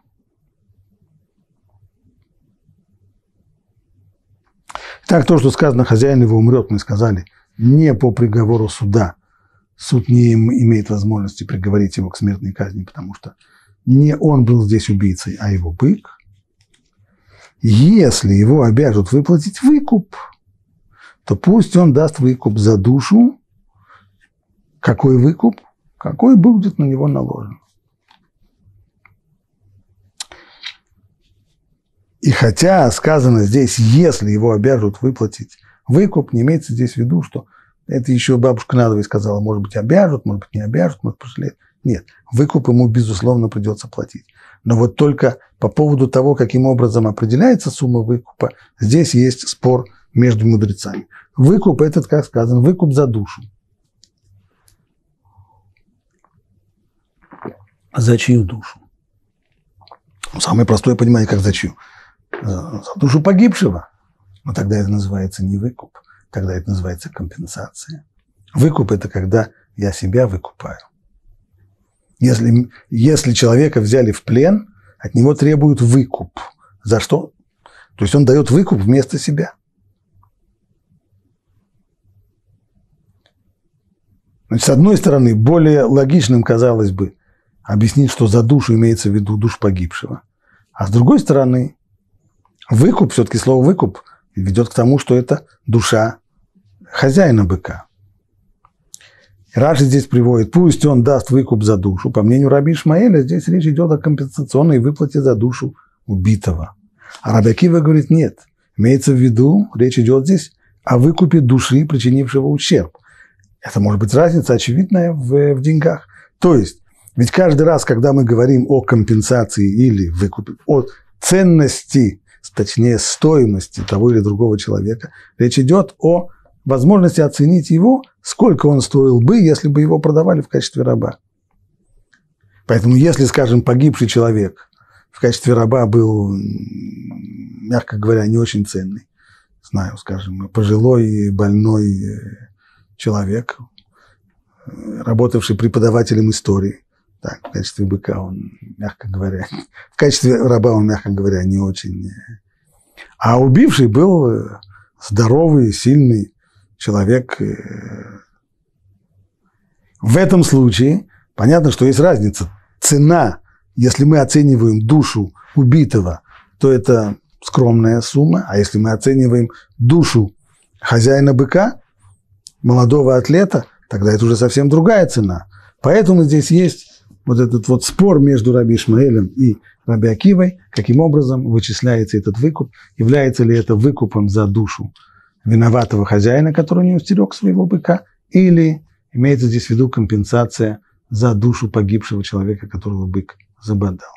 Так, то, что сказано, хозяин его умрет, мы сказали, не по приговору суда. Суд не имеет возможности приговорить его к смертной казни, потому что не он был здесь убийцей, а его бык. Если его обяжут выплатить выкуп, то пусть он даст выкуп за душу. Какой выкуп? Какой будет на него наложен. И хотя сказано здесь, если его обяжут выплатить выкуп, не имеется здесь в виду, что это еще бабушка надвое сказала, может быть, обяжут, может быть, не обяжут, может, пожалеют. Нет, выкуп ему, безусловно, придется платить. Но вот только по поводу того, каким образом определяется сумма выкупа, здесь есть спор между мудрецами. Выкуп этот, как сказано, выкуп за душу. За чью душу? Самое простое понимание, как за чью? За душу погибшего. Но тогда это называется не выкуп, тогда это называется компенсация. Выкуп – это когда я себя выкупаю. Если человека взяли в плен, от него требуют выкуп. За что? То есть он дает выкуп вместо себя. Значит, с одной стороны, более логичным, казалось бы, объяснить, что за душу имеется в виду душу погибшего. А с другой стороны, выкуп, все-таки слово «выкуп» ведет к тому, что это душа хозяина быка. Раши здесь приводит, пусть он даст выкуп за душу. По мнению раби Ишмаэля, здесь речь идет о компенсационной выплате за душу убитого. А раби Акива говорит, нет, имеется в виду, речь идет здесь о выкупе души, причинившего ущерб. Это может быть разница очевидная в деньгах. То есть, ведь каждый раз, когда мы говорим о компенсации или выкупе, о ценности, точнее стоимости того или другого человека, речь идет о возможности оценить его, сколько он стоил бы, если бы его продавали в качестве раба. Поэтому, если, скажем, погибший человек в качестве раба был, мягко говоря, не очень ценный, знаю, скажем, пожилой, больной человек, работавший преподавателем истории, так, в качестве быка он, мягко говоря, в качестве раба он, мягко говоря, не очень. А убивший был здоровый, сильный человек. В этом случае понятно, что есть разница. Цена, если мы оцениваем душу убитого, то это скромная сумма, а если мы оцениваем душу хозяина быка, молодого атлета, тогда это уже совсем другая цена. Поэтому здесь есть вот этот вот спор между раби Ишмаэлем и раби Акивой, каким образом вычисляется этот выкуп, является ли это выкупом за душу виноватого хозяина, который не устерег своего быка, или имеется здесь в виду компенсация за душу погибшего человека, которого бык забодал.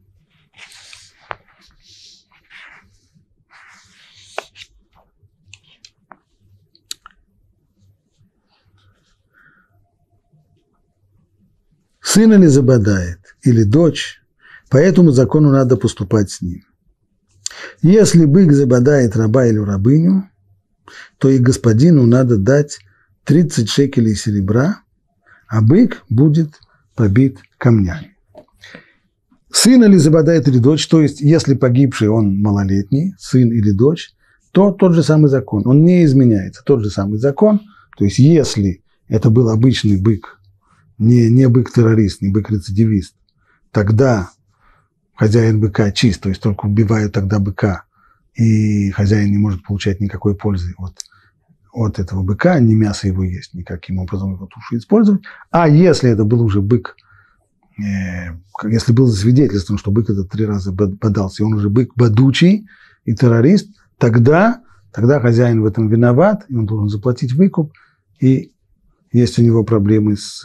Сына ли забодает, или дочь, по этому закону надо поступать с ним. Если бык забодает раба или рабыню, то и господину надо дать 30 шекелей серебра, а бык будет побит камнями. Сын или забодает, или дочь, то есть если погибший он малолетний, сын или дочь, то тот же самый закон, он не изменяется, тот же самый закон, то есть если это был обычный бык, не бык-террорист, не бык-рецидивист, тогда хозяин быка чист, то есть только убивают тогда быка, и хозяин не может получать никакой пользы от этого быка, не мясо его есть, никаким образом его тушу использовать. А если это был уже бык, если было засвидетельствовано, что бык этот 3 раза бодался, и он уже бык бодучий и террорист, тогда хозяин в этом виноват, и он должен заплатить выкуп, и есть у него проблемы с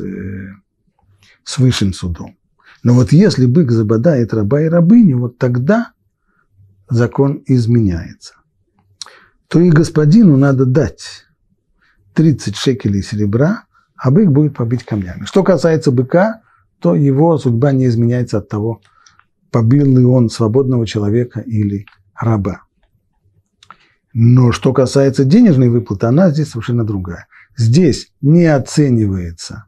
высшим судом. Но вот если бык забодает раба и рабыню, вот тогда закон изменяется, то и господину надо дать 30 шекелей серебра, а бык будет побит камнями. Что касается быка, то его судьба не изменяется от того, побил ли он свободного человека или раба. Но что касается денежной выплаты, она здесь совершенно другая. Здесь не оценивается,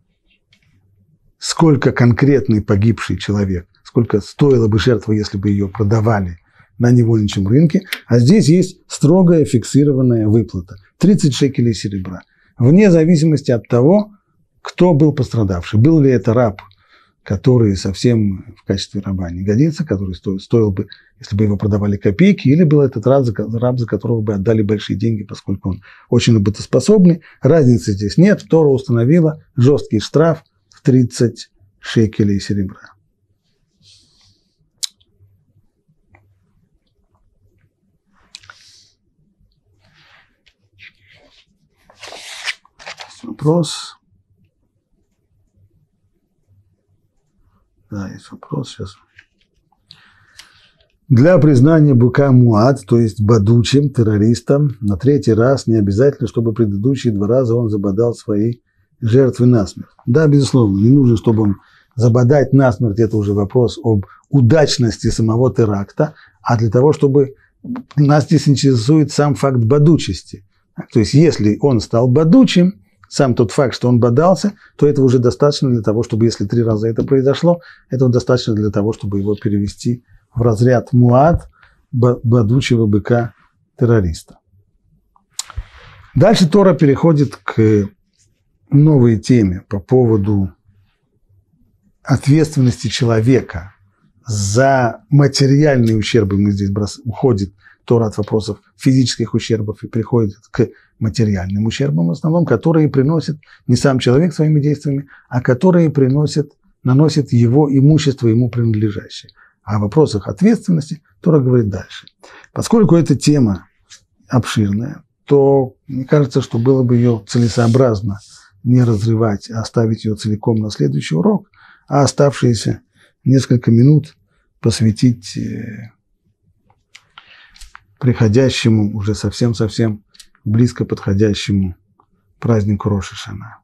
сколько конкретный погибший человек, сколько стоила бы жертва, если бы ее продавали на невольничьем рынке, а здесь есть строгая фиксированная выплата – 30 шекелей серебра, вне зависимости от того, кто был пострадавший. Был ли это раб, который совсем в качестве раба не годится, который стоил бы, если бы его продавали копейки, или был этот раб, за которого бы отдали большие деньги, поскольку он очень работоспособный. Разницы здесь нет. Тора установила жесткий штраф в 30 шекелей серебра. Вопрос. Да, есть вопрос сейчас. Для признания быка муад, то есть бадучим, террористом, на третий раз не обязательно, чтобы предыдущие 2 раза он забодал свои жертвы насмерть. Да, безусловно, не нужно, чтобы он забодать насмерть, это уже вопрос об удачности самого теракта, а для того, чтобы нас здесь интересует сам факт бадучести. То есть, если он стал бадучим, сам тот факт, что он бодался, то этого уже достаточно для того, чтобы, если 3 раза это произошло, этого достаточно для того, чтобы его перевести в разряд муад, бодучего быка-террориста. Дальше Тора переходит к новой теме по поводу ответственности человека за материальные ущербы. Мы здесь уходит Тора от вопросов физических ущербов и приходит к материальным ущербам в основном, которые приносит не сам человек своими действиями, а которые наносит его имущество, ему принадлежащее. А о вопросах ответственности Тора говорит дальше. Поскольку эта тема обширная, то мне кажется, что было бы ее целесообразно не разрывать, а оставить ее целиком на следующий урок, а оставшиеся несколько минут посвятить приходящему, уже совсем-совсем близко подходящему празднику Рош ха-Шана.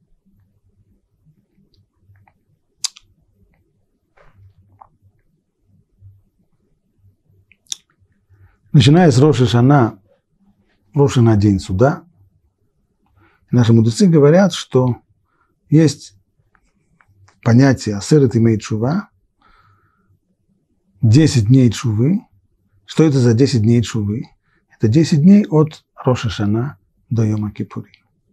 Начиная с Рош ха-Шана, Рош ха-Шана – день суда, наши мудрецы говорят, что есть понятие асерет имей тшува, 10 дней тшувы. Что это за 10 дней тшувы? Это 10 дней от Рош ха-Шана до Йома Кипурим.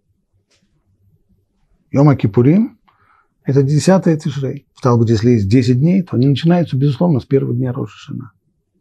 Йома Кипурим – это 10-й Тишрей. Стало быть, если есть 10 дней, то они начинаются, безусловно, с первого дня Рош ха-Шана.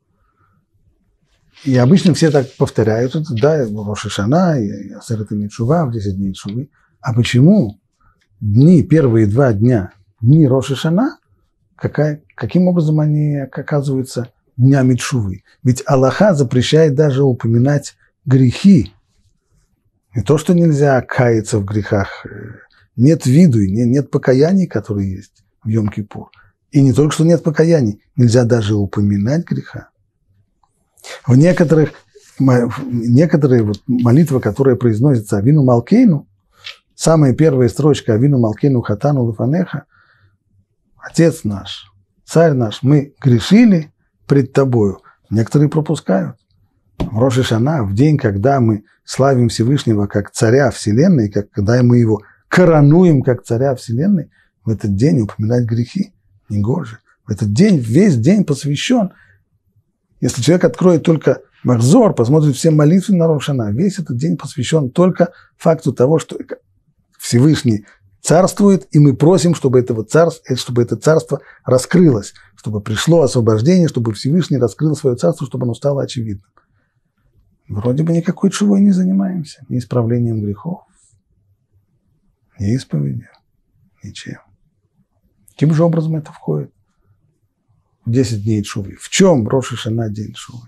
И обычно все так повторяют это, да, Рош ха-Шана и асерет имей тшува в 10 дней тшувы. А почему первые 2 дня, дни Рош ха-Шана, каким образом они оказываются днями тшувы? Ведь Аллаха запрещает даже упоминать грехи. Не то, что нельзя каяться в грехах, нет виду, нет покаяний, которые есть в Йом-Кипур. И не только что нет покаяний, нельзя даже упоминать греха. В некоторые молитвы, которые произносятся Авину Малкейну, самая первая строчка Авину Малкейну Хатану Лефанеха, Отец наш, Царь наш, мы грешили пред Тобою. Некоторые пропускают. В Рош ха-Шана, в день, когда мы славим Всевышнего как Царя Вселенной, когда мы Его коронуем как Царя Вселенной, в этот день упоминать грехи негоже. В этот день, весь день посвящен. Если человек откроет только Махзор, посмотрит все молитвы на Рош ха-Шана, весь этот день посвящен только факту того, что Всевышний царствует, и мы просим, чтобы это царство раскрылось, чтобы пришло освобождение, чтобы Всевышний раскрыл свое царство, чтобы оно стало очевидным. Вроде бы никакой тшувой не занимаемся, ни исправлением грехов, ни исповедью, ничем. Каким же образом это входит в 10 дней тшувы? В чем Рош ха-Шана день тшувы?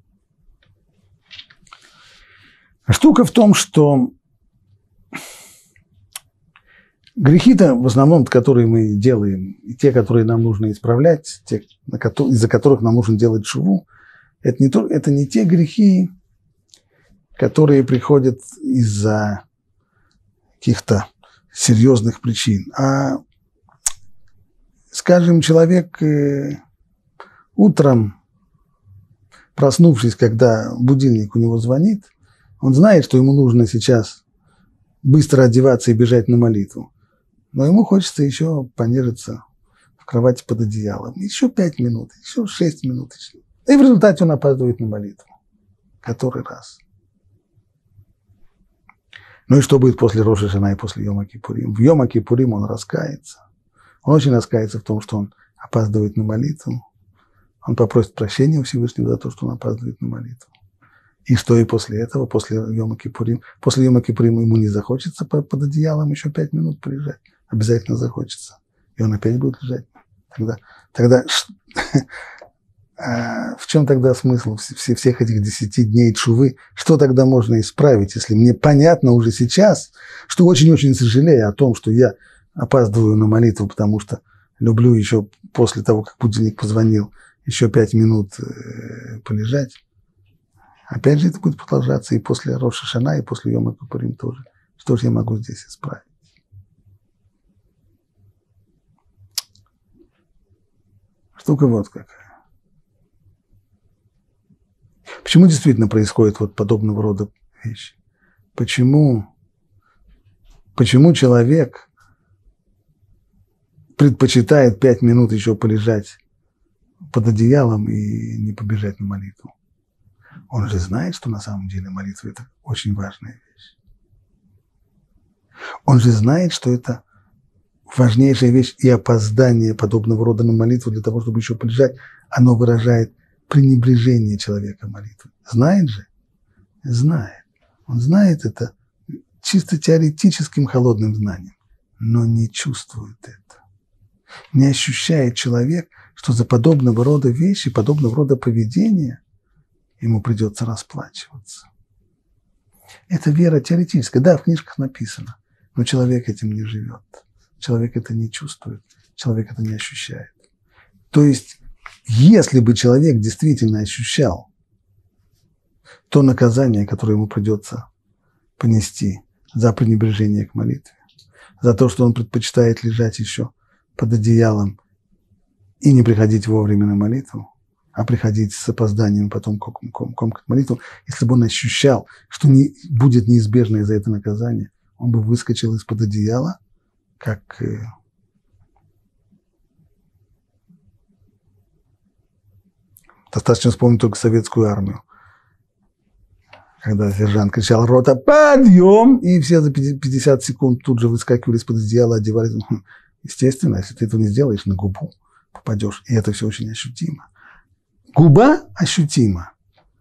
Штука в том, что грехи-то, в основном, которые мы делаем, и те, которые нам нужно исправлять, те, из-за которых нам нужно делать тшуву, это не те грехи, которые приходят из-за каких-то серьезных причин, а, скажем, человек утром, проснувшись, когда будильник у него звонит, он знает, что ему нужно сейчас быстро одеваться и бежать на молитву, но ему хочется еще понежиться в кровати под одеялом. Еще 5 минут, еще 6 минут. И в результате он опаздывает на молитву. Который раз. Ну и что будет после Рош ха-Шана и после Йома Кипурим? В Йома Кипурим он раскается. Он очень раскается в том, что он опаздывает на молитву. Он попросит прощения у Всевышнего за то, что он опаздывает на молитву. И что и после этого, после Йома Кипурим? После Йома Кипурим ему не захочется под одеялом еще 5 минут полежать. Обязательно захочется. И он опять будет лежать. Тогда в чем тогда смысл всех этих 10 дней тшувы? Что тогда можно исправить, если мне понятно уже сейчас, что очень-очень сожалею о том, что я опаздываю на молитву, потому что люблю еще после того, как будильник позвонил, еще 5 минут полежать. Опять же это будет продолжаться и после Рош ха-Шана, и после Йома Кипурим тоже. Что же я могу здесь исправить? Штука вот какая. Почему действительно происходит вот подобного рода вещи? Почему человек предпочитает 5 минут еще полежать под одеялом и не побежать на молитву? Он же знает, что на самом деле молитва – это очень важная вещь. Он же знает, что это важнейшая вещь, и опоздание подобного рода на молитву для того, чтобы еще полежать, оно выражает пренебрежение человека молитвы. Знает же? Знает. Он знает это чисто теоретическим холодным знанием, но не чувствует это. Не ощущает человек, что за подобного рода вещи, подобного рода поведение ему придется расплачиваться. Это вера теоретическая. Да, в книжках написано, но человек этим не живет. Человек это не чувствует, человек это не ощущает. То есть, если бы человек действительно ощущал то наказание, которое ему придется понести за пренебрежение к молитве, за то, что он предпочитает лежать еще под одеялом и не приходить вовремя на молитву, а приходить с опозданием потом к молитву, если бы он ощущал, что будет неизбежно из-за этого наказание, он бы выскочил из-под одеяла, как достаточно вспомнить только советскую армию, когда сержант кричал «Рота, подъем!» и все за 50 секунд тут же выскакивали из-под одеяла, одевались. Естественно, если ты этого не сделаешь, на губу попадешь, и это все очень ощутимо. Губа ощутима,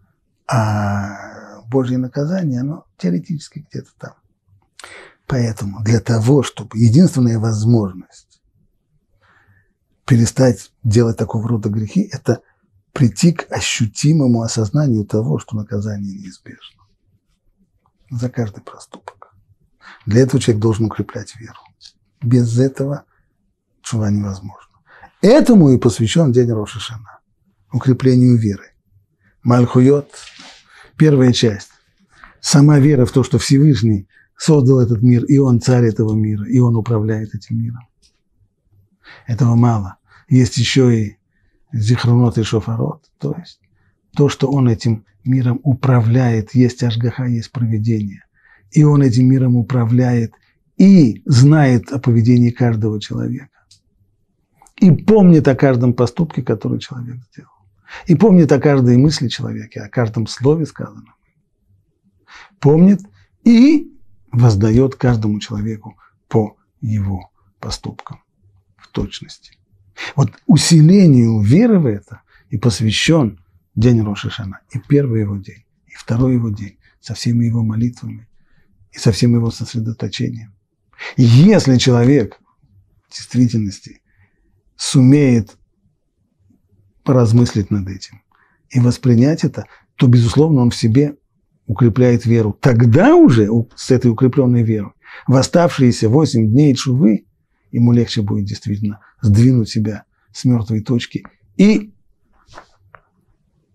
а Божье наказание, оно теоретически где-то там. Поэтому для того, чтобы единственная возможность перестать делать такого рода грехи, это прийти к ощутимому осознанию того, что наказание неизбежно за каждый проступок. Для этого человек должен укреплять веру. Без этого тшува невозможно. Этому и посвящен день Рош ха-Шана, укреплению веры. Мальхуйот, первая часть, сама вера в то, что Всевышний создал этот мир, и он царь этого мира, и он управляет этим миром. Этого мало. Есть еще и зихронот и шофарот, то есть то, что он этим миром управляет, есть ашгаха, есть провидение. И он этим миром управляет и знает о поведении каждого человека. И помнит о каждом поступке, который человек сделал. И помнит о каждой мысли человека, о каждом слове сказанном. Помнит и воздает каждому человеку по его поступкам в точности. Вот усилению веры в это и посвящен день Рош ха-Шана, и первый его день, и второй его день, со всеми его молитвами и со всем его сосредоточением. И если человек в действительности сумеет поразмыслить над этим и воспринять это, то, безусловно, он в себе укрепляет веру. Тогда уже с этой укрепленной верой в оставшиеся 8 дней тшувы ему легче будет действительно сдвинуть себя с мертвой точки и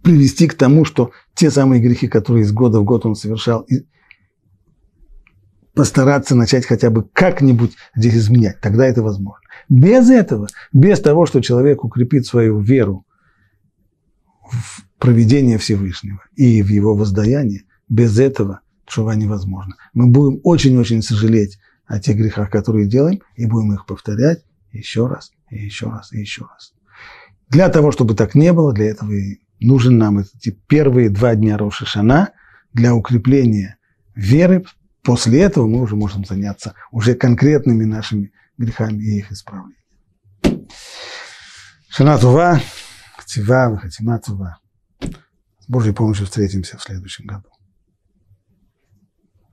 привести к тому, что те самые грехи, которые из года в год он совершал, и постараться начать хотя бы как-нибудь здесь изменять. Тогда это возможно. Без этого, без того, что человек укрепит свою веру в провидение Всевышнего и в его воздаяние, без этого тшува невозможно. Мы будем очень-очень сожалеть о тех грехах, которые делаем, и будем их повторять еще раз, и еще раз, и еще раз. Для того, чтобы так не было, для этого и нужен нам эти первые 2 дня Рош ха-Шана для укрепления веры. После этого мы уже можем заняться уже конкретными нашими грехами и их исправлением. Шана Това, Ктива, Хатима Това. С Божьей помощью встретимся в следующем году.